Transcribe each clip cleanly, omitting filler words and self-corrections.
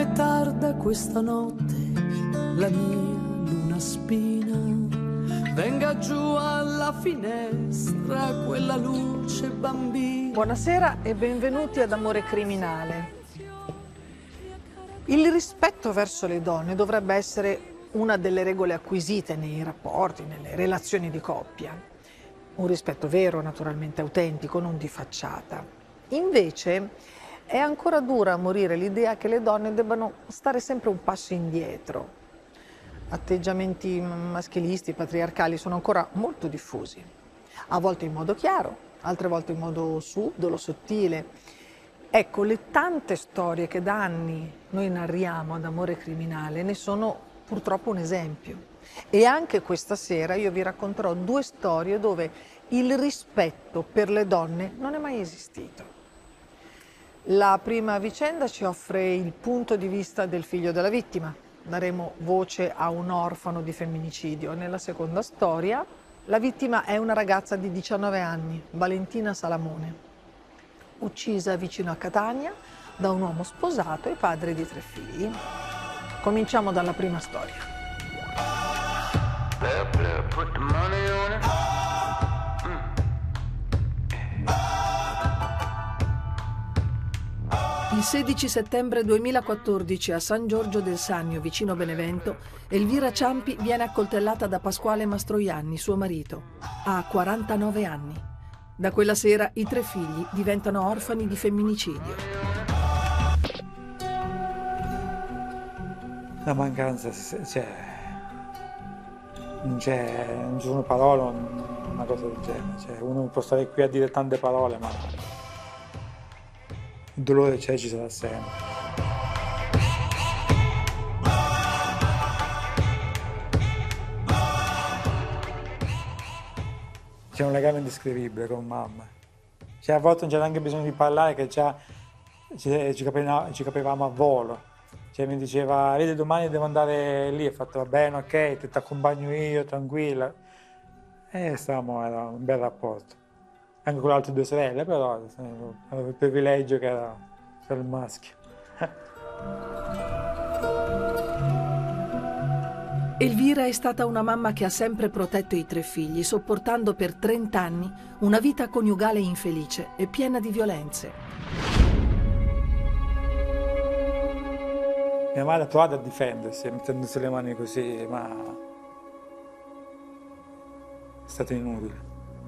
Com'è tarda questa notte, la mia luna spina, venga giù alla finestra quella luce bambina. Buonasera e benvenuti ad Amore Criminale. Il rispetto verso le donne dovrebbe essere una delle regole acquisite nei rapporti, nelle relazioni di coppia. Un rispetto vero, naturalmente autentico, non di facciata. Invece è ancora dura a morire l'idea che le donne debbano stare sempre un passo indietro. Atteggiamenti maschilisti, patriarcali sono ancora molto diffusi, a volte in modo chiaro, altre volte in modo subdolo, sottile. Ecco, le tante storie che da anni noi narriamo ad Amore Criminale ne sono purtroppo un esempio. E anche questa sera io vi racconterò due storie dove il rispetto per le donne non è mai esistito. La prima vicenda ci offre il punto di vista del figlio della vittima. Daremo voce a un orfano di femminicidio. Nella seconda storia, la vittima è una ragazza di 19 anni, Valentina Salamone, uccisa vicino a Catania da un uomo sposato e padre di 3 figli. Cominciamo dalla prima storia. Il 16 settembre 2014 a San Giorgio del Sannio, vicino Benevento, Elvira Ciampi viene accoltellata da Pasquale Mastroianni, suo marito. Ha 49 anni. Da quella sera i 3 figli diventano orfani di femminicidio. La mancanza non ci sono parole, una cosa del genere. Cioè, uno può stare qui a dire tante parole, ma il dolore ci sarà sempre. C'è un legame indescrivibile con mamma. Cioè, a volte non c'era neanche bisogno di parlare, che già ci capivamo a volo. Cioè, mi diceva, vedi, domani devo andare lì. Ho fatto, va bene, ok, ti accompagno io, tranquilla. E stavamo, era un bel rapporto. Anche con le altre 2 sorelle, però avevo il privilegio che era il maschio. Elvira è stata una mamma che ha sempre protetto i 3 figli, sopportando per 30 anni una vita coniugale infelice e piena di violenze. Mia madre ha provato a difendersi, mettendosi le mani così, ma è stato inutile.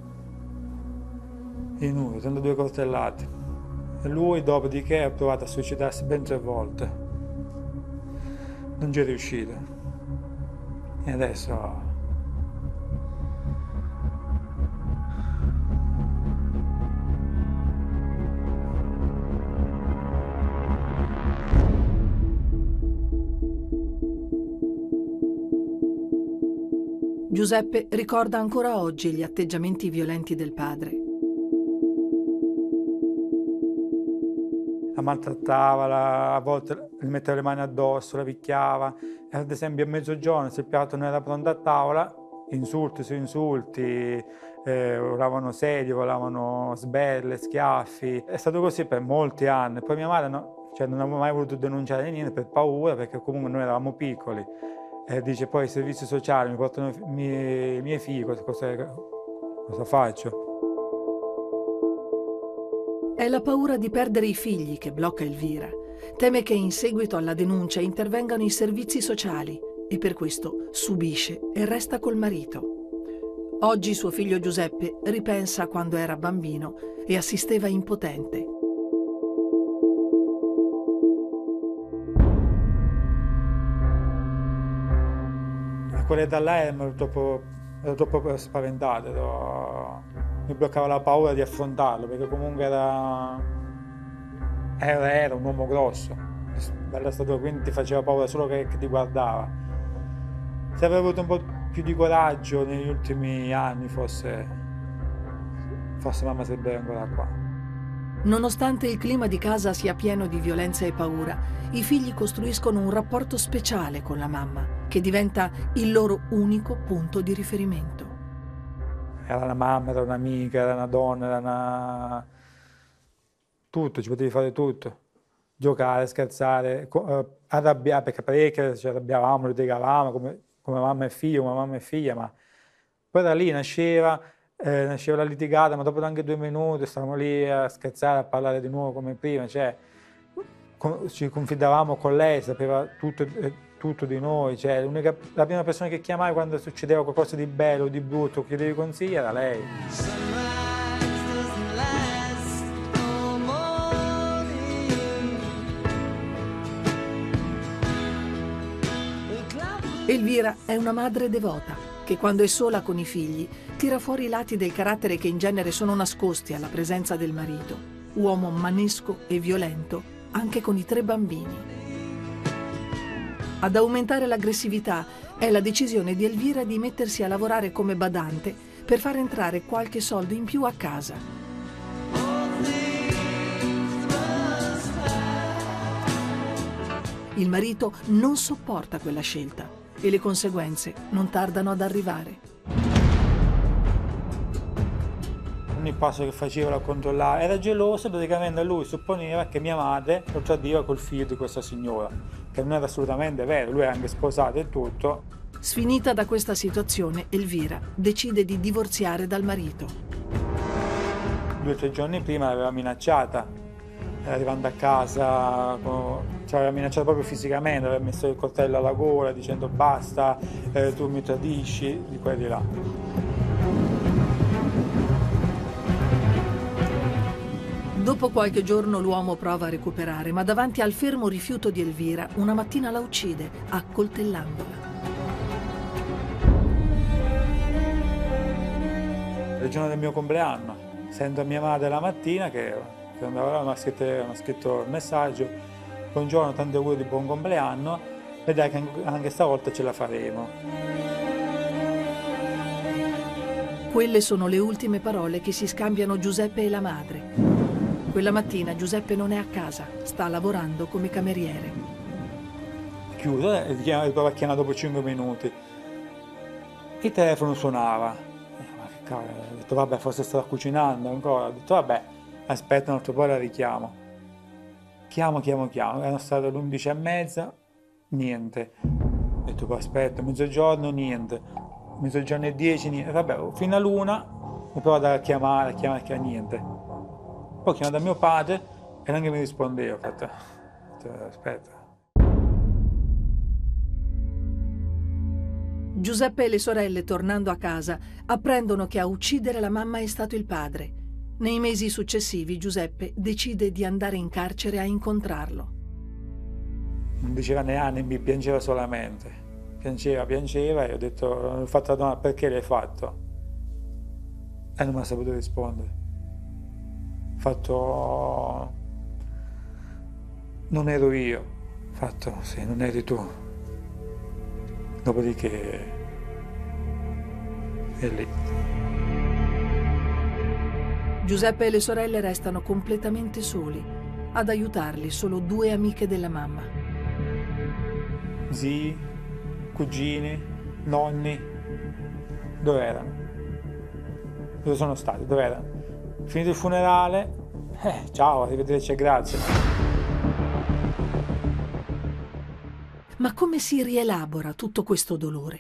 Inutile, 32 coltellate. E lui, dopodiché, ha provato a suicidarsi ben 3 volte. Non ci è riuscito. E adesso Giuseppe ricorda ancora oggi gli atteggiamenti violenti del padre. la maltrattava, a volte gli metteva le mani addosso, la picchiava. E ad esempio a mezzogiorno, se il piatto non era pronto a tavola, insulti su insulti, volavano sedie, volavano sberle, schiaffi. È stato così per molti anni. Poi mia madre non aveva mai voluto denunciare niente per paura, perché comunque noi eravamo piccoli. E dice, poi i servizi sociali mi portano i miei figli, cosa faccio? È la paura di perdere i figli che blocca Elvira. Teme che in seguito alla denuncia intervengano i servizi sociali e per questo subisce e resta col marito. Oggi suo figlio Giuseppe ripensa a quando era bambino e assisteva impotente. A quell'età là ero troppo spaventato, mi bloccava la paura di affrontarlo, perché comunque era un uomo grosso, bella statura, quindi ti faceva paura solo che ti guardava. Se avevo avuto un po' più di coraggio negli ultimi anni, forse mamma sarebbe ancora qua. Nonostante il clima di casa sia pieno di violenza e paura, i figli costruiscono un rapporto speciale con la mamma, che diventa il loro unico punto di riferimento. Era una mamma, era un'amica, era una donna, era tutto, ci potevi fare tutto. Giocare, scherzare, arrabbiata, perché parecchio ci arrabbiavamo, litigavamo come mamma e figlia, ma poi da lì nasceva la litigata, ma dopo anche 2 minuti stavamo lì a scherzare, a parlare di nuovo come prima, cioè ci confidavamo con lei, sapeva tutto di noi, cioè la prima persona che chiamavi quando succedeva qualcosa di bello o di brutto, chiedevi consigli, era lei. Elvira è una madre devota che quando è sola con i figli tira fuori i lati del carattere che in genere sono nascosti alla presenza del marito, uomo manesco e violento anche con i 3 bambini. Ad aumentare l'aggressività è la decisione di Elvira di mettersi a lavorare come badante per far entrare qualche soldo in più a casa. Il marito non sopporta quella scelta e le conseguenze non tardano ad arrivare. Ogni passo che faceva la controllava, era geloso, praticamente lui supponeva che mia madre lo tradiva col figlio di questa signora, che non era assolutamente vero, lui era anche sposato e tutto. Sfinita da questa situazione, Elvira decide di divorziare dal marito. 2 o 3 giorni prima l'aveva minacciata, arrivando a casa, ci aveva minacciato proprio fisicamente, aveva messo il coltello alla gola dicendo basta, tu mi tradisci, di qua e di là. Dopo qualche giorno l'uomo prova a recuperare, ma davanti al fermo rifiuto di Elvira, una mattina la uccide, accoltellandola. Il giorno del mio compleanno, sento mia madre la mattina che andava là, mi ha scritto il messaggio: buongiorno, tanti auguri di buon compleanno, vedrai che anche stavolta ce la faremo. Quelle sono le ultime parole che si scambiano Giuseppe e la madre. Quella mattina Giuseppe non è a casa, sta lavorando come cameriere. Chiuso e riprova a chiamare dopo 5 minuti. Il telefono suonava. Ma che cavolo, ho detto vabbè, forse stava cucinando ancora. Ho detto vabbè, aspetta un altro po', la richiamo. Chiamo. Erano state le 11:30, niente. Ho detto poi aspetta, mezzogiorno, niente. Mezzogiorno e 10, niente. Vabbè, fino all'1 mi provo a chiamare, niente. Poi ho chiamato mio padre e neanche mi rispondeva. Ho fatto aspetta. Giuseppe e le sorelle, tornando a casa, apprendono che a uccidere la mamma è stato il padre. Nei mesi successivi Giuseppe decide di andare in carcere a incontrarlo. Non diceva neanche, mi piangeva solamente. Piangeva e ho detto, ho fatto la domanda: perché l'hai fatto? E non mi ha saputo rispondere. Ho fatto, non ero io. Ho fatto, sì, non eri tu. Dopodiché è lì. Giuseppe e le sorelle restano completamente soli. Ad aiutarli solo 2 amiche della mamma. Zii, cugini, nonni, dove erano? Dove sono stati? Dove erano? Finito il funerale, ciao, arrivederci e grazie. Ma come si rielabora tutto questo dolore?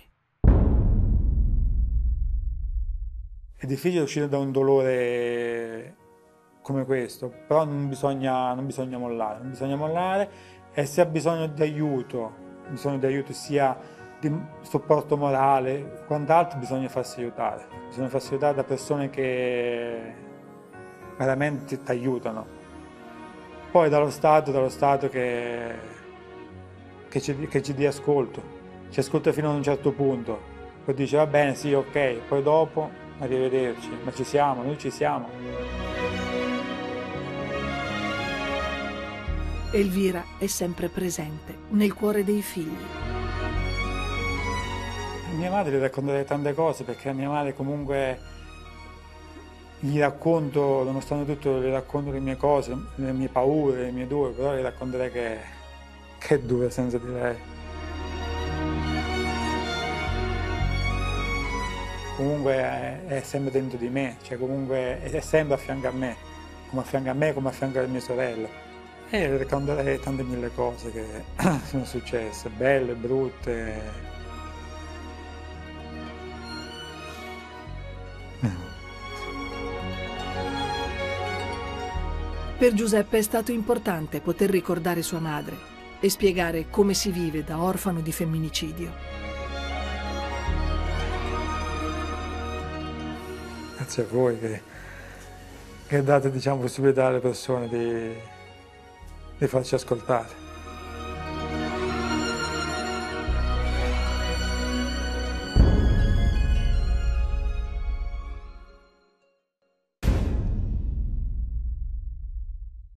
È difficile uscire da un dolore come questo, però non bisogna mollare, e se ha bisogno di aiuto sia di supporto morale, quant'altro, bisogna farsi aiutare da persone che veramente ti aiutano. Poi dallo Stato che ci dia ascolto, ci ascolta fino ad un certo punto, poi dice va bene, sì, ok, poi dopo arrivederci, ma noi ci siamo. Elvira è sempre presente nel cuore dei figli. A mia madre le racconterei tante cose, perché a mia madre comunque gli racconto, nonostante tutto, le racconto le mie cose, le mie paure, le mie dure, però le racconterei che è dura senza di lei. Comunque è sempre dentro di me, cioè comunque è sempre a fianco a me, come a fianco alle mie sorelle. Racconterei tante mille cose che sono successe, belle, brutte. Per Giuseppe è stato importante poter ricordare sua madre e spiegare come si vive da orfano di femminicidio. Grazie a voi che date, diciamo, possibilità alle persone di farci ascoltare.